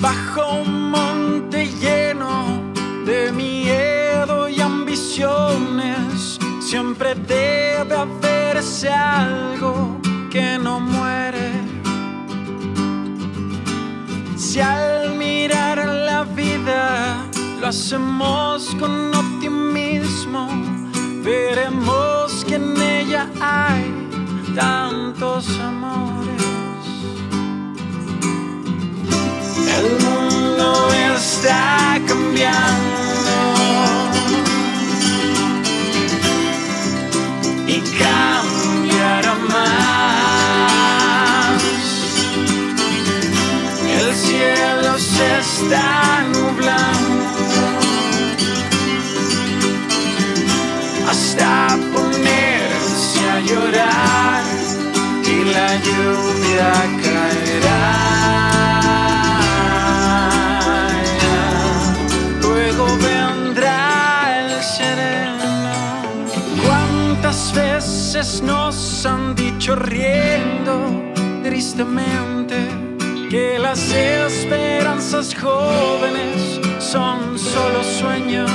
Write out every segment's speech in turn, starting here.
bajo un monte lleno de miedo y ambiciones. Siempre debe haber ese algo que no muere. Si al mirar la vida lo hacemos con optimismo, veremos que en ella hay tantos amores. El mundo está cambiando y cambiará más. El cielo se está nublando hasta ponerse a llorar y la lluvia caerá. Luego vendrá el sereno. ¿Cuántas veces nos han dicho riendo tristemente que las esperanzas jóvenes son solo sueños?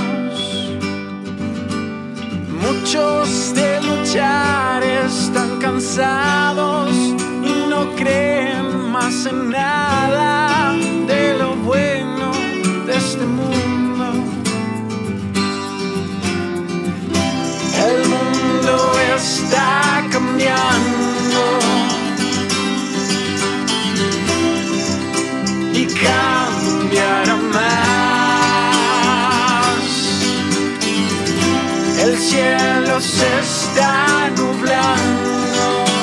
Muchos de luchar están cansados y no creen más en nada de lo bueno de este mundo. El mundo está cambiando y cambiará más. El cielo se está nublando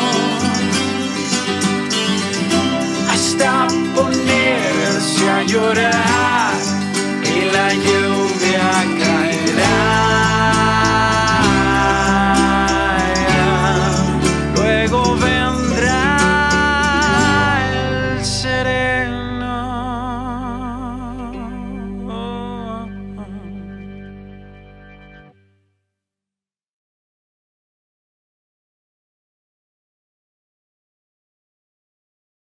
hasta ponerse a llorar y la lluvia caerá. Luego